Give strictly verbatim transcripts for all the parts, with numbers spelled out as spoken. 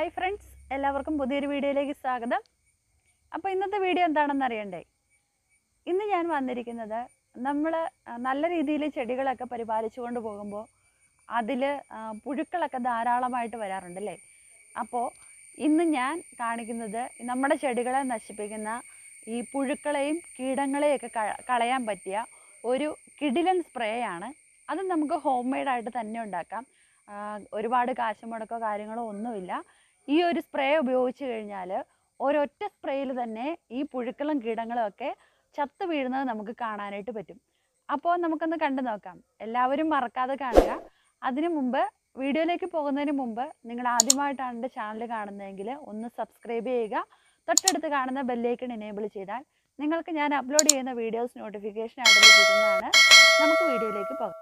Hi friends, എല്ലാവർക്കും പുതിയൊരു വീഡിയോയിലേക്ക് സ്വാഗതം. അപ്പോൾ ഇന്നത്തെ വീഡിയോ എന്താണെന്ന് അറിയണ്ടേ? ഇന്ന് ഞാൻ വന്നിരിക്കുന്നത് നമ്മൾ നല്ല രീതിയിൽ ചെടികളൊക്കെ പരിപാലിച്ചു കൊണ്ട് പോകുമ്പോൾ അതിൽ പുഴുക്കളൊക്കെ ധാരാളമായിട്ട് വരാറുണ്ടല്ലേ. അപ്പോൾ ഇന്ന് ഞാൻ കാണിക്കുന്നത് നമ്മുടെ ചെടികളെ നശിപ്പിക്കുന്ന ഈ പുഴുക്കളെയും കീടങ്ങളെയൊക്കെ കളയാൻ പറ്റിയ ഒരു കിടിലൻ സ്പ്രേ ആണ്. അത് നമുക്ക് ഹോം മെയ്ഡായിട്ട് തന്നെ ഉണ്ടാക്കാം. ഒരുപാട് കാശ് മുടക്കോ കാര്യങ്ങളോ ഒന്നുമില്ല. ഈ ഒരു സ്പ്രേ ഉപയോഗിച്ച് കഴിഞ്ഞാൽ ഒരൊറ്റ സ്പ്രേയിൽ തന്നെ ഈ പുഴുക്കളും കീടങ്ങളും ഒക്കെ ചത്തു വീഴുന്നത് നമുക്ക് കാണാനായിട്ട് പറ്റും. അപ്പോൾ നമുക്കൊന്ന് കണ്ടു നോക്കാം. എല്ലാവരും മറക്കാതെ കാണുക. അതിനു മുമ്പ് വീഡിയോയിലേക്ക് പോകുന്നതിന് മുമ്പ് നിങ്ങൾ ആദ്യമായിട്ടാണ് എൻ്റെ ചാനൽ കാണുന്നതെങ്കിൽ ഒന്ന് സബ്സ്ക്രൈബ് ചെയ്യുക. തൊട്ടടുത്ത് കാണുന്ന ബെല്ലൈക്കൺ എനേബിൾ ചെയ്താൽ നിങ്ങൾക്ക് ഞാൻ അപ്ലോഡ് ചെയ്യുന്ന വീഡിയോസ് നോട്ടിഫിക്കേഷൻ ആയിട്ട് ലഭിക്കുന്നതാണ്. നമുക്ക് വീഡിയോയിലേക്ക് പോകാം.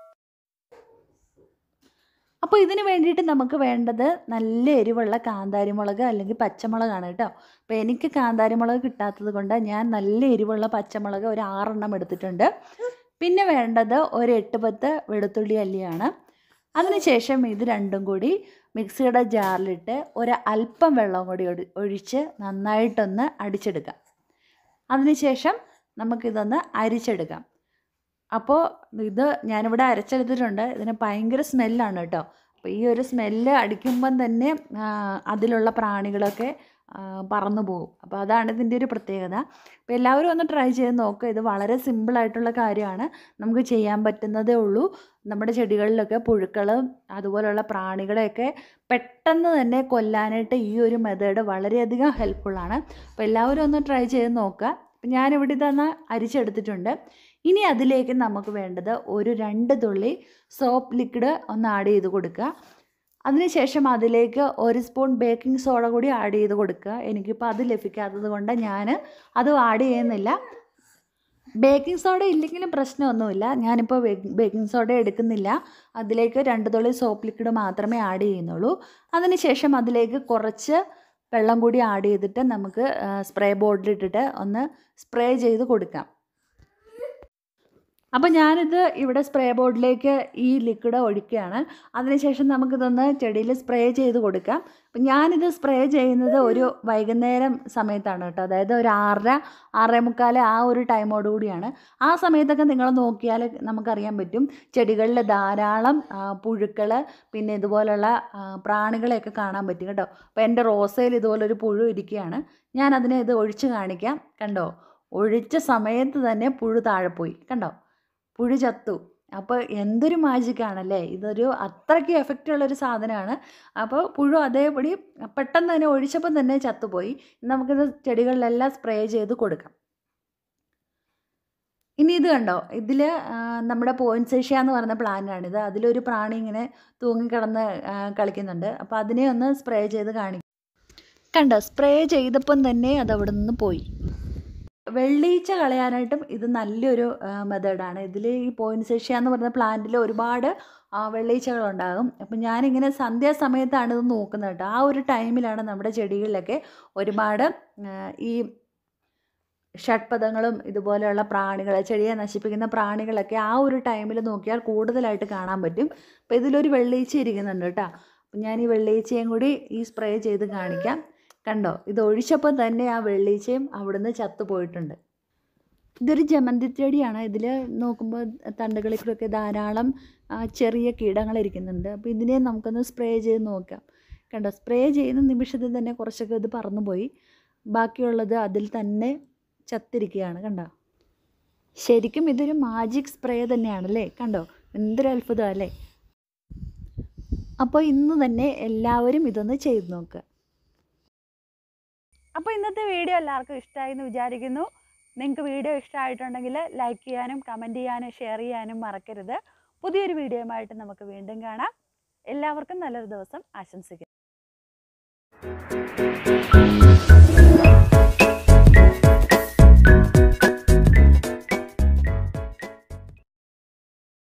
അപ്പോൾ ഇതിന് വേണ്ടിയിട്ട് നമുക്ക് വേണ്ടത് നല്ല എരിവുള്ള കാന്താരിമുളക് അല്ലെങ്കിൽ പച്ചമുളകാണ് കേട്ടോ. അപ്പോൾ എനിക്ക് കാന്താരിമുളക് കിട്ടാത്തത് കൊണ്ട് ഞാൻ നല്ല എരിവുള്ള പച്ചമുളക് ഒരു ആറെണ്ണം എടുത്തിട്ടുണ്ട്. പിന്നെ വേണ്ടത് ഒരു എട്ട് പത്ത് വെളുത്തുള്ളി അല്ലിയാണ്. അതിനുശേഷം ഇത് രണ്ടും കൂടി മിക്സിയുടെ ജാറിലിട്ട് ഒരു അല്പം വെള്ളം കൂടി ഒഴിച്ച് നന്നായിട്ടൊന്ന് അടിച്ചെടുക്കാം. അതിനുശേഷം നമുക്കിതൊന്ന് അരിച്ചെടുക്കാം. അപ്പോൾ ഇത് ഞാനിവിടെ അരച്ചെടുത്തിട്ടുണ്ട്. ഇതിന് ഭയങ്കര സ്മെല്ലാണ് കേട്ടോ. അപ്പോൾ ഈ ഒരു സ്മെല്ല് അടിക്കുമ്പം തന്നെ അതിലുള്ള പ്രാണികളൊക്കെ പറന്നു പോകും. അപ്പോൾ അതാണ് ഇതിൻ്റെ ഒരു പ്രത്യേകത. അപ്പോൾ എല്ലാവരും ഒന്ന് ട്രൈ ചെയ്ത് നോക്കുക. ഇത് വളരെ സിമ്പിളായിട്ടുള്ള കാര്യമാണ്, നമുക്ക് ചെയ്യാൻ പറ്റുന്നതേ ഉള്ളൂ. നമ്മുടെ ചെടികളിലൊക്കെ പുഴുക്കളും അതുപോലെയുള്ള പ്രാണികളെയൊക്കെ പെട്ടെന്ന് തന്നെ കൊല്ലാനായിട്ട് ഈ ഒരു മെത്തേഡ് വളരെയധികം ഹെൽപ്ഫുള്ളാണ്. അപ്പോൾ എല്ലാവരും ഒന്ന് ട്രൈ ചെയ്ത് നോക്കുക. അപ്പം ഞാനിവിടെ ഇതൊന്ന് അരിച്ചെടുത്തിട്ടുണ്ട്. ഇനി അതിലേക്ക് നമുക്ക് വേണ്ടത് ഒരു രണ്ട് തുള്ളി സോപ്പ് ലിക്വിഡ് ഒന്ന് ആഡ് ചെയ്ത് കൊടുക്കുക. അതിനുശേഷം അതിലേക്ക് ഒരു സ്പൂൺ ബേക്കിംഗ് സോഡ കൂടി ആഡ് ചെയ്ത് കൊടുക്കുക. എനിക്കിപ്പോൾ അത് ലഭിക്കാത്തത് കൊണ്ട് ഞാൻ അത് ആഡ് ചെയ്യുന്നില്ല. ബേക്കിംഗ് സോഡ ഇല്ലെങ്കിലും പ്രശ്നമൊന്നുമില്ല. ഞാനിപ്പോൾ ബേക്കിംഗ് സോഡ എടുക്കുന്നില്ല. അതിലേക്ക് രണ്ട് തുള്ളി സോപ്പ് ലിക്വിഡ് മാത്രമേ ആഡ് ചെയ്യുന്നുള്ളൂ. അതിനുശേഷം അതിലേക്ക് കുറച്ച് വെള്ളം കൂടി ആഡ് ചെയ്തിട്ട് നമുക്ക് സ്പ്രേ ബോട്ടിലിട്ടിട്ട് ഒന്ന് സ്പ്രേ ചെയ്ത് കൊടുക്കാം. അപ്പോൾ ഞാനിത് ഇവിടെ സ്പ്രേ ബോർഡിലേക്ക് ഈ ലിക്വിഡ് ഒഴിക്കുകയാണ്. അതിനുശേഷം നമുക്കിതൊന്ന് ചെടിയിൽ സ്പ്രേ ചെയ്ത് കൊടുക്കാം. അപ്പം ഞാനിത് സ്പ്രേ ചെയ്യുന്നത് ഒരു വൈകുന്നേരം സമയത്താണ് കേട്ടോ. അതായത് ഒരു ആറര ആറേ മുക്കാൽ ആ ഒരു ടൈമോട് കൂടിയാണ്. ആ സമയത്തൊക്കെ നിങ്ങൾ നോക്കിയാൽ നമുക്കറിയാൻ പറ്റും ചെടികളിൽ ധാരാളം പുഴുക്കൾ പിന്നെ ഇതുപോലുള്ള പ്രാണികളെയൊക്കെ കാണാൻ പറ്റും കേട്ടോ. അപ്പോൾ എൻ്റെ റോസയിൽ ഇതുപോലൊരു പുഴു ഇരിക്കുകയാണ്. ഞാനതിനെ ഇത് ഒഴിച്ച് കാണിക്കാം. കണ്ടോ, ഒഴിച്ച സമയത്ത് തന്നെ പുഴു താഴെ പോയി. കണ്ടോ, പുഴു ചത്തു. അപ്പോൾ എന്തൊരു മാജിക്കാണല്ലേ. ഇതൊരു അത്രയ്ക്ക് എഫക്റ്റ് ഉള്ളൊരു സാധനമാണ്. അപ്പോൾ പുഴു അതേപടി പെട്ടെന്ന് തന്നെ ഒഴിച്ചപ്പം തന്നെ ചത്തുപോയി. നമുക്കിത് ചെടികളിലെല്ലാം സ്പ്രേ ചെയ്ത് കൊടുക്കാം. ഇനി ഇത് കണ്ടോ, ഇതിൽ നമ്മുടെ പോയിൻസേഷ്യ എന്ന് പറയുന്ന പ്ലാന്റാണിത്. അതിലൊരു പ്രാണി ഇങ്ങനെ തൂങ്ങിക്കിടന്ന് കളിക്കുന്നുണ്ട്. അപ്പോൾ അതിനെ ഒന്ന് സ്പ്രേ ചെയ്ത് കാണിക്കും. കണ്ടോ, സ്പ്രേ ചെയ്തപ്പം തന്നെ അത് അവിടെ നിന്ന് പോയി. വെള്ളീച്ച കളയാനായിട്ടും ഇത് നല്ലൊരു മെത്തേഡാണ്. ഇതിൽ ഈ പോയിൻസേഷ്യ എന്ന് പറയുന്ന പ്ലാന്റിൽ ഒരുപാട് വെള്ളീച്ചകളുണ്ടാകും. അപ്പം ഞാനിങ്ങനെ സന്ധ്യാസമയത്താണ് ഇത് നോക്കുന്നത് കേട്ടോ. ആ ഒരു ടൈമിലാണ് നമ്മുടെ ചെടികളിലൊക്കെ ഒരുപാട് ഈ ഷഡ്പദങ്ങളും ഇതുപോലെയുള്ള പ്രാണികൾ, ചെടിയെ നശിപ്പിക്കുന്ന പ്രാണികളൊക്കെ ആ ഒരു ടൈമിൽ നോക്കിയാൽ കൂടുതലായിട്ട് കാണാൻ പറ്റും. അപ്പോൾ ഇതിലൊരു വെള്ളീച്ച ഇരിക്കുന്നുണ്ട് കേട്ടോ. അപ്പം ഞാൻ ഈ വെള്ളീച്ചയും കൂടി ഈ സ്പ്രേ ചെയ്ത് കാണിക്കാം. കണ്ടോ, ഇത് ഒഴിച്ചപ്പോൾ തന്നെ ആ വെള്ളീച്ചയും അവിടുന്ന് ചത്തുപോയിട്ടുണ്ട്. ഇതൊരു ജമന്തി ചെടിയാണ്. ഇതിൽ നോക്കുമ്പോൾ തണ്ടുകളിലൊക്കെ ധാരാളം ചെറിയ കീടങ്ങളിരിക്കുന്നുണ്ട്. അപ്പോൾ ഇതിനെ നമുക്കൊന്ന് സ്പ്രേ ചെയ്ത് നോക്കാം. കണ്ടോ, സ്പ്രേ ചെയ്യുന്ന നിമിഷത്തിൽ തന്നെ കുറച്ചൊക്കെ ഇത് പറന്നുപോയി. ബാക്കിയുള്ളത് അതിൽ തന്നെ ചത്തിരിക്കുകയാണ്. കണ്ടോ, ശരിക്കും ഇതൊരു മാജിക് സ്പ്രേ തന്നെയാണല്ലേ. കണ്ടോ, എന്തൊരു അത്ഭുതം അല്ലേ. അപ്പോൾ ഇന്ന് തന്നെ എല്ലാവരും ഇതൊന്ന് ചെയ്ത് നോക്കുക. അപ്പോൾ ഇന്നത്തെ വീഡിയോ എല്ലാവർക്കും ഇഷ്ടമായി എന്ന് വിചാരിക്കുന്നു. നിങ്ങൾക്ക് വീഡിയോ ഇഷ്ടമായിട്ടുണ്ടെങ്കിൽ ലൈക്ക് ചെയ്യാനും കമൻറ്റ് ചെയ്യാനും ഷെയർ ചെയ്യാനും മറക്കരുത്. പുതിയൊരു വീഡിയോയുമായിട്ട് നമുക്ക് വീണ്ടും കാണാം. എല്ലാവർക്കും നല്ലൊരു ദിവസം ആശംസിക്കുന്നു.